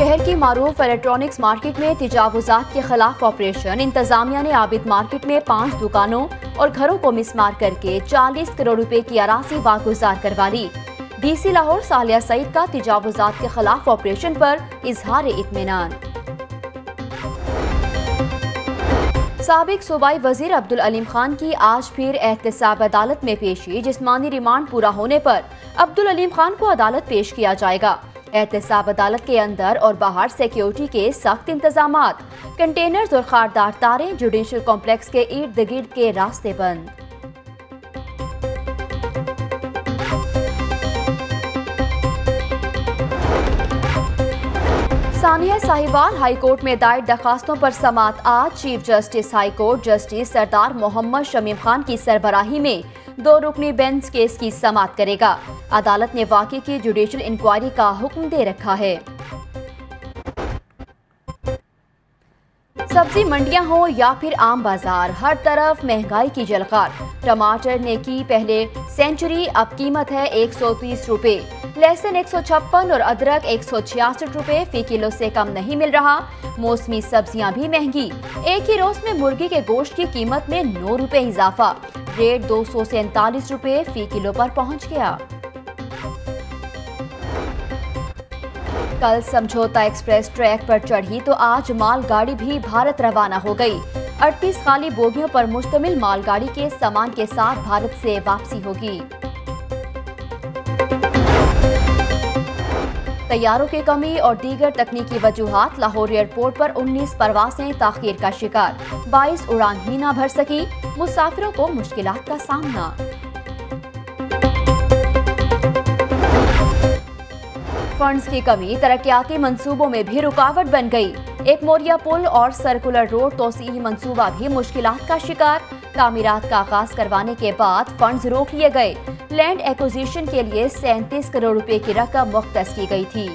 शहर की मारूफ electronics market में तजावुजात के खिलाफ ऑपरेशन। इंतजामिया ने आबिद मार्केट में 5 दुकानों और घरों को मिसमार करके 40 करोड़ रुपए की अराजी वागुजार करवा ली। DC लाहौर सालिया सईद का तजावुजात के खिलाफ ऑपरेशन पर इजहार इत्मीनान। साबिक सूबाई वजीर अब्दुल अलीम खान की आज फिर एहतसाब अदालत में पेशी। जिस्मानी रिमांड पूरा होने पर अब्दुल अलीम खान को अदालत पेश किया जाएगा। एहतसाब अदालत के अंदर और बाहर सिक्योरिटी के सख्त इंतजामात। कंटेनर्स और खारदार तारें, जुडिशल कॉम्प्लेक्स के इर्द गिर्द के रास्ते बंद। सानिया साहिवाल हाई कोर्ट में दायर दरखास्तों पर समात आज। Chief justice high court justice Sardar Mohammad Shamim Khan की सरबराही में 2 रुकनी बेंच केस की समात करेगा। अदालत ने वाक़े की जुडिशल इंक्वायरी का हुक्म दे रखा है। सब्जी मंडियां हो या फिर आम बाजार, हर तरफ महंगाई की जलकार। टमाटर ने की पहले सेंचुरी, अब कीमत है 130 रुपए। लहसुन 156 और अदरक 166 रुपए फी किलो से कम नहीं मिल रहा। मौसमी सब्जियां भी महंगी। एक ही रोज में मुर्गी के गोश्त की कीमत में 9 रुपए इजाफा। रेट 247 रुपए फी किलो पर पहुंच गया। कल समझौता एक्सप्रेस ट्रैक पर चढ़ी तो आज मालगाड़ी भी भारत रवाना हो गई। 38 खाली बोगियों पर मुश्तमिल मालगाड़ी के सामान के साथ भारत से वापसी होगी। तैयारों की कमी और दीगर तकनीकी वजूहात। लाहौर एयरपोर्ट पर 19 परवासें ताखीर का शिकार। 22 उड़ान ही ना भर सकी। मुसाफिरों को मुश्किलात का सामना। फंड्स की कमी तरक्याती मंसूबों में भी रुकावट बन गई। एक मोरिया पुल और सर्कुलर रोड तोसीही मंसूबा भी मुश्किलात का शिकार। तामीरात का आगाज करवाने के बाद फंड्स रोक लिए गए। लैंड एक्विजिशन के लिए 37 करोड़ रुपए की रकम मुख्तस की गई थी।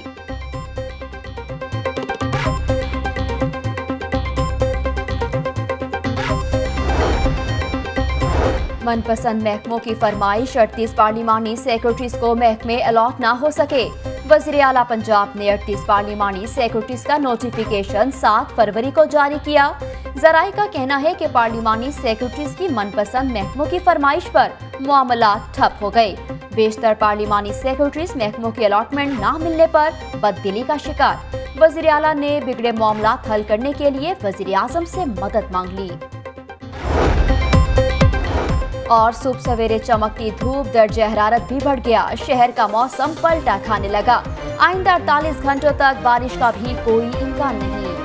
मनपसंद महकमों की फरमाइश, 38 पार्लिमानी सेक्रेटरीज को महकमे अलॉट ना हो सके। वज़ीर आला पंजाब ने 38 पार्लिमानी सेक्रेटरीज का नोटिफिकेशन 7 फरवरी को जारी किया। जराये का कहना है कि पार्लिमानी सेक्रेटरीज की मनपसंद महकमों की फरमाइश पर मामला ठप हो गए। बेशतर पार्लिमानी सेक्रेटरीज महकमों की अलॉटमेंट ना मिलने पर बददिली का शिकार। वज़ीर आला ने बिगड़े मामला हल करने के लिए वज़ीर आज़म से मदद मांग ली। और सुबह सवेरे चमकती धूप, दर्जे हरारत भी बढ़ गया। शहर का मौसम पलटा खाने लगा। आइंदा 48 घंटों तक बारिश का भी कोई इम्कान नहीं।